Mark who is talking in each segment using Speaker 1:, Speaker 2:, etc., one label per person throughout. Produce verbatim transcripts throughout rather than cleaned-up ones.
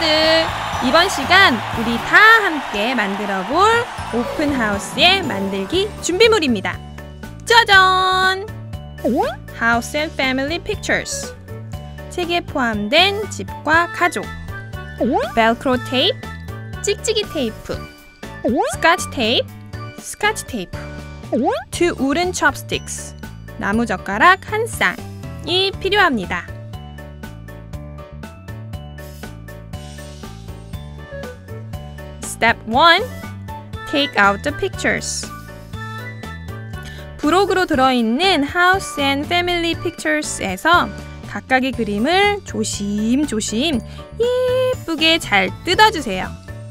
Speaker 1: 친구들, 이번 시간 우리 다 함께 만들어 볼 오픈하우스의 만들기 준비물입니다. 짜잔! House and Family Pictures. 책에 포함된 집과 가족. 벨크로 테이프, 찍찍이 테이프. 스카치 테이프, 스카치 테이프. Two wooden chopsticks. 나무 젓가락 한 쌍이 필요합니다. Step one. Take out the pictures. 부록으로 들어있는 House and Family Pictures에서 각각의 그림을 조심조심 예쁘게 잘 뜯어주세요.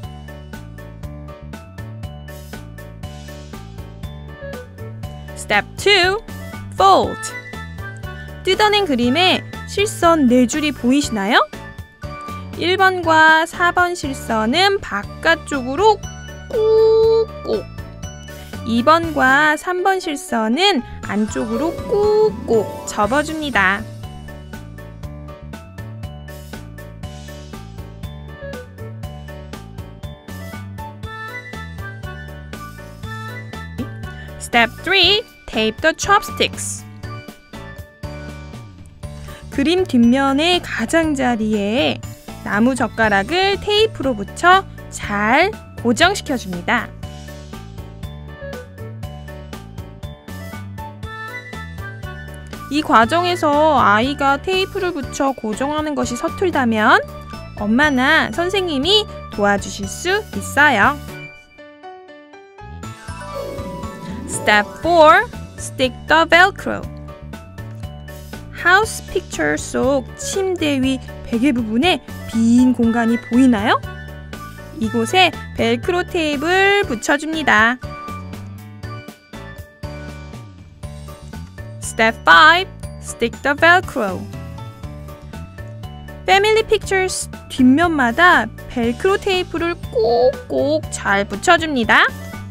Speaker 1: Step two. Fold. 뜯어낸 그림에 실선 네 줄이 보이시나요? 일 번과 사 번 실선은 바깥쪽으로 꾹꾹, 이 번과 삼 번 실선은 안쪽으로 꾹꾹 접어줍니다. Step three. Tape the chopsticks. 그림 뒷면의 가장자리에 나무 젓가락을 테이프로 붙여 잘 고정시켜줍니다. 이 과정에서 아이가 테이프를 붙여 고정하는 것이 서툴다면 엄마나 선생님이 도와주실 수 있어요. Step four. Stick the velcro. 하우스 픽처 속 침대 위 베개 부분에 빈 공간이 보이나요? 이곳에 벨크로 테이프를 붙여줍니다. Step five. Stick the velcro. 패밀리 픽처스 뒷면마다 벨크로 테이프를 꼭꼭 잘 붙여줍니다.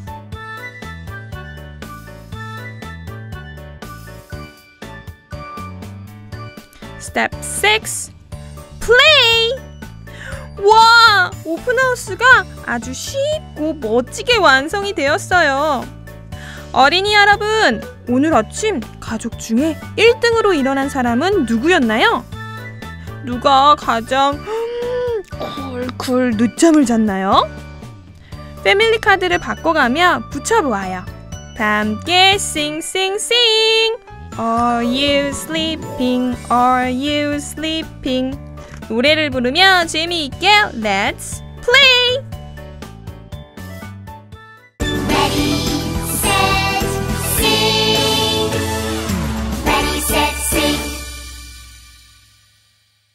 Speaker 1: Step six. Play! 와! 오픈하우스가 아주 쉽고 멋지게 완성이 되었어요. 어린이 여러분, 오늘 아침 가족 중에 일 등으로 일어난 사람은 누구였나요? 누가 가장 쿨쿨 늦잠을 잤나요? 패밀리 카드를 바꿔가며 붙여보아요. 다 함께 sing sing sing. Are you sleeping? Are you sleeping? 노래를 부르며 재미있게 Let's play!